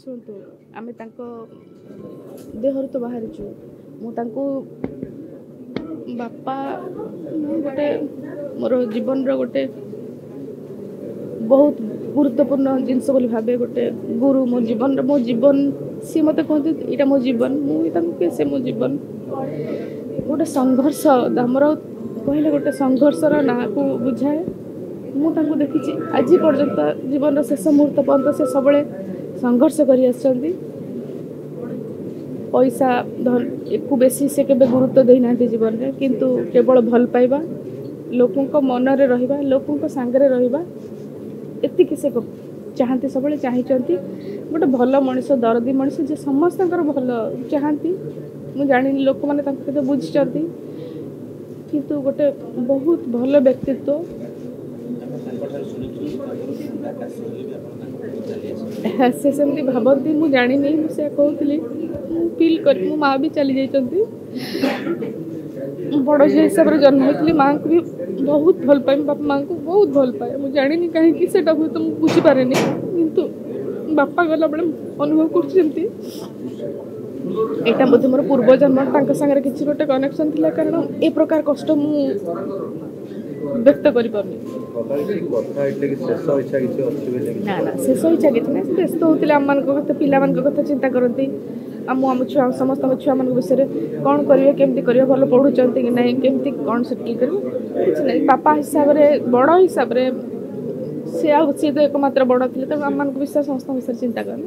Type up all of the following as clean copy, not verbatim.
शुणु आम देहर तो बाहरी मुझे बापा गोटे मोर जीवन गोटे बहुत गुरुत्वपूर्ण जिनस भावे गोटे गुरु मो जीवन सी मत कहते यहाँ मो जीवन मुझे से मो जीवन गोटे संघर्ष आमर कहले गोटे संघर्षर ना को बुझाए मुझे देखी आज पर्यंत जीवन शेष मुहूर्त पर्यंत से सब संघर्ष कर पैसा धन एक बेसी से केबे गुरुत्व देना जीवन में किंतु केवल भल पाइबा लोकों मनरे रहिबा लोकों सांगरे रहिबा एतिक से चाहती सब चाहती गोटे भल मनीष दरदी मनीष जे समस्त भल चाहती मुझे जानी लोक मैंने बुझी किंतु गोटे बहुत भल व्यक्तित्व से सेमती भावती मुझे जानी मुझे कहती फील कर मो माँ भी चली जाती बड़ झी हिसाब से जन्म होती माँ को भी बहुत भल पाए बापा माँ को बहुत भल पाए मुझे जानी कहीं हुए तो मुझे बुझीपारे किंतु बापा गला बेले अनुभव कर बोधे मोर पूर्व जन्म सागर किसी गोटे कनेक्शन थी कारण ए प्रकार कष्ट मु व्यक्त कर ना ना शेष इच्छा किसी ना व्यस्त होते आम पिला कथा चिंता करती आम छुआ समस्त छुआ मान विषय कौन करेंगे केमती करेंगे भल पढ़ुंट कि ना केमती कौन सेटल करेंगे किसी ना बापा हिसाब से बड़ हिसाब से सी तो एकमात्र बड़ थे तेणु आम विषय समस्त विषय चिंता कर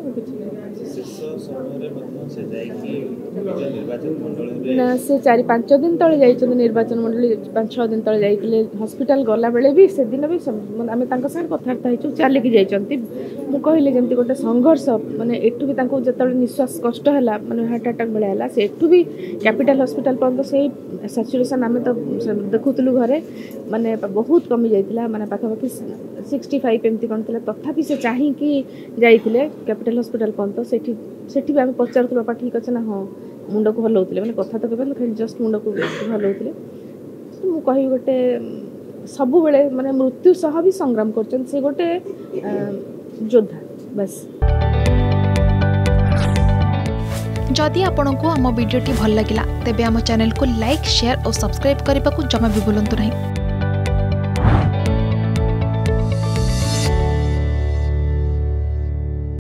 ना से 4-5 दिन तले जाइए निर्वाचन मंडली 5-6 दिन तले जाइए हॉस्पिटल गला बेले भी से दिन भी आम कथबार्ता हो चलिकी जाइए मुझे कहली जमी गोटे संघर्ष माने एठू भी जो निश्वास कष्ट है माने हार्ट अटैक भाया से एठू भी कैपिटल हॉस्पिटल पर्यंत से सैचुरेशन आम तो देखुलु घरे माने बहुत कमी जाइए माने पाखापाखि 65 एमती कौन थी तथापि से चाहिए जाइए कैपिटल हॉस्पिटल पर्यंत सेठी भी आम पचार बापा ठीक अच्छे ना हाँ मुंड को हलाऊे मैंने कथा तो कहते खाली जस्ट मुंड को हलाऊे मुझे कह गोटे सब बेले माने मृत्यु सह भी संग्राम कर गोटे योद्धा बस। जदि आपंक आम भिडी भल लगा तेब आम चैनल को लाइक शेयर और सब्सक्राइब करने को जमा भी भूलु नहीं।